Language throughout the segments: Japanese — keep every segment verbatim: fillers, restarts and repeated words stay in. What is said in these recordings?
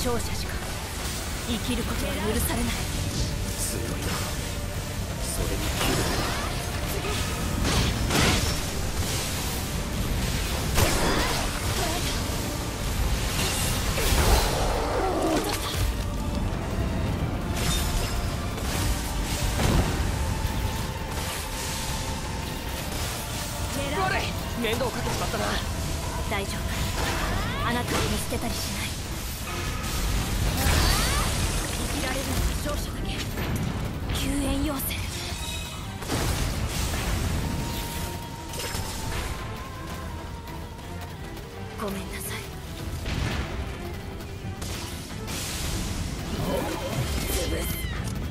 勝者しか生きることは許されない。 強いな。それに切る。 面倒をかけちまったな。 大丈夫、あなたを見捨てたりしない。生きられるのは勝者だけ。救援要請。ごめんなさい。潰す。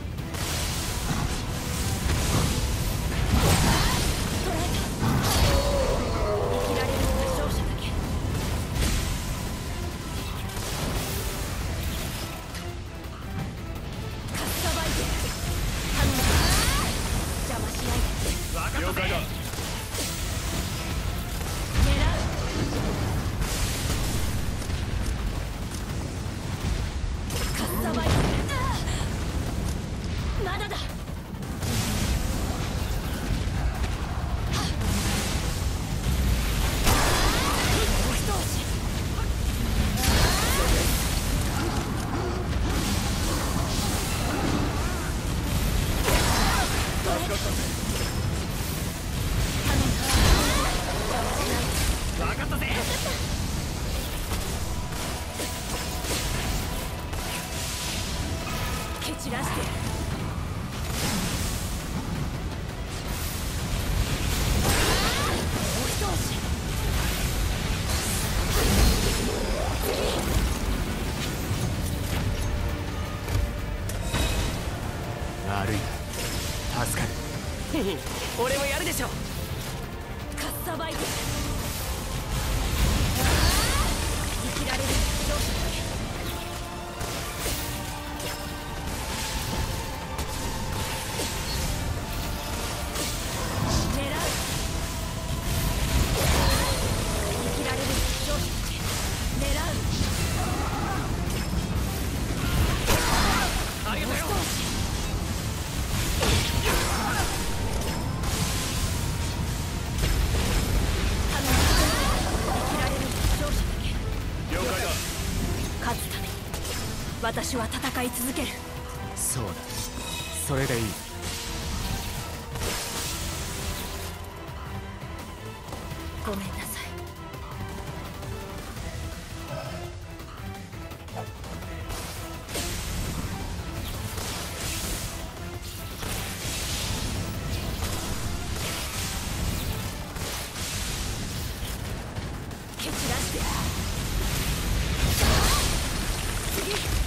散らしてやる。もう一押し。 悪いな、助かる。 俺もやるでしょ。 かっさばいて生きられる勝者だけ。私は戦い続ける。 そうだ、それでいい。 ごめんなさい。蹴散らして。次。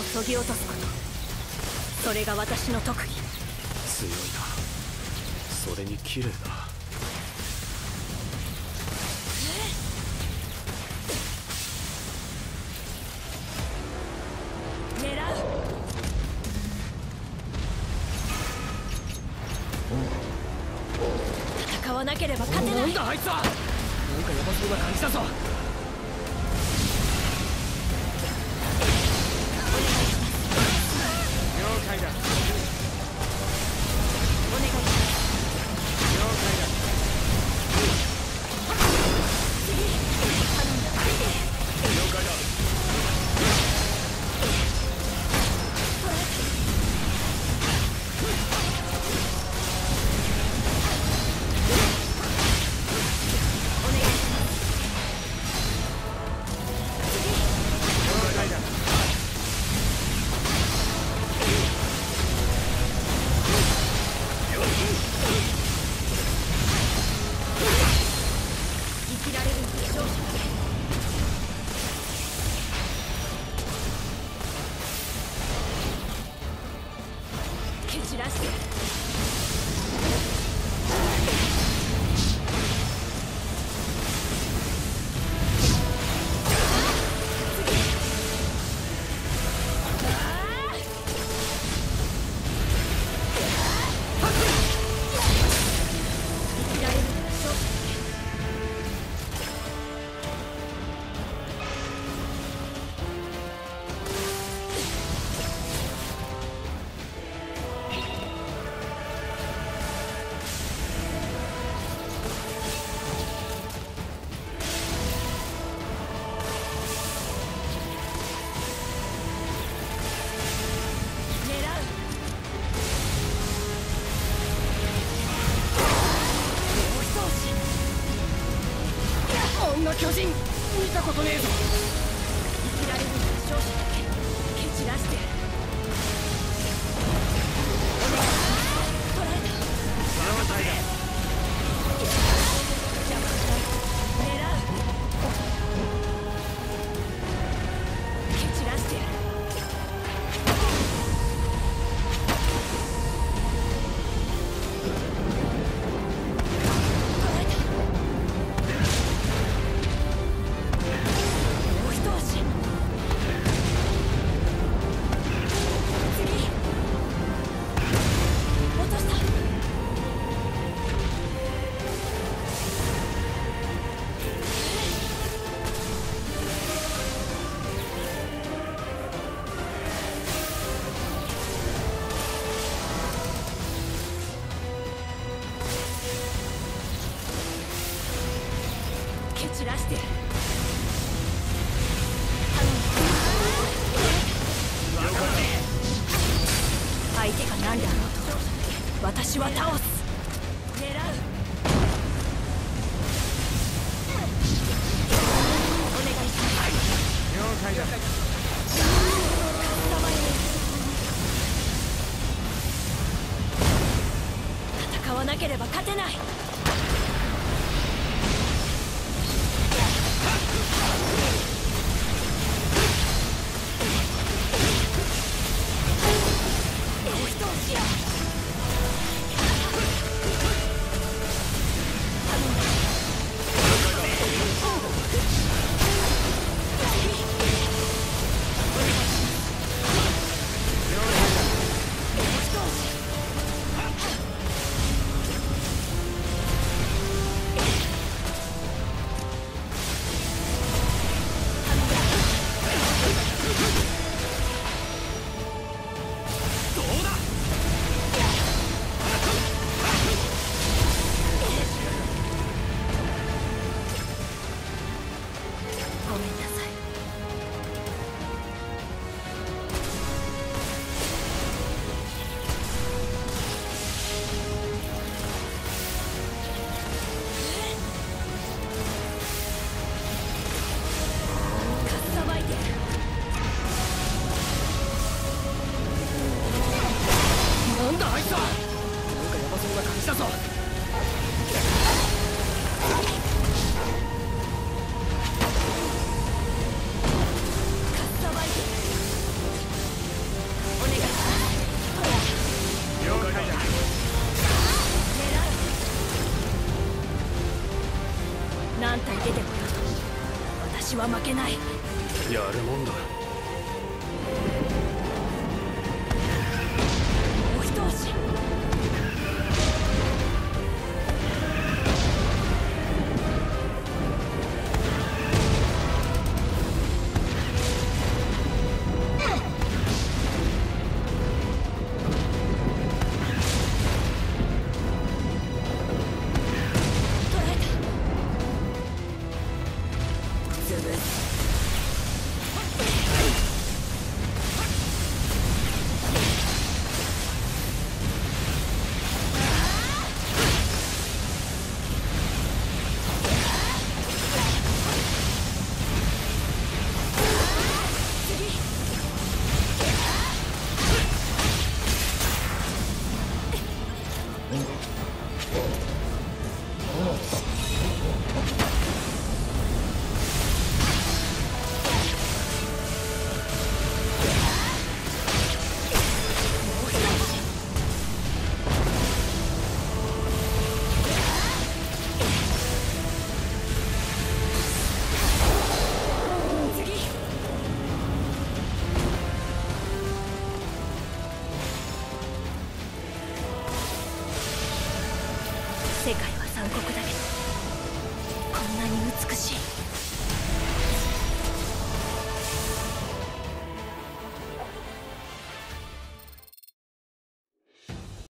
を削ぎ落とすこと、それが私の特技。 強いな。それに綺麗だ。 狙う。戦わなければ勝てない。 なんだあいつは。なんかヤバそうな感じだぞ。了解だ。 お願いします。 了解だ。 次頼んだ。 了解だ。 生きられるのは勝者だけ。蹴散らして生きられるのは勝者だけ。 こんな巨人見たことねえぞ。 生きられるのは勝者だけ。蹴散らして捕らえた。 了解だ。 邪魔しない。狙う。蹴散らしてやる。捕らえた。もう一押し。次落とした。蹴散らしてやる。頼む。相手が何であろうと私は倒す。狙う。お願いします。 了解だ。 捕まえる。戦わなければ勝てない。もう一押しや。頼んだ。ごめんなさい。かっさばいてやる。 なんだあいつは。なんかヤバそうな感じだぞ。 かっさばいてやる。 は負けない。 やるもんだ。 もう一押し。世界は残酷だけどこんなに美しい。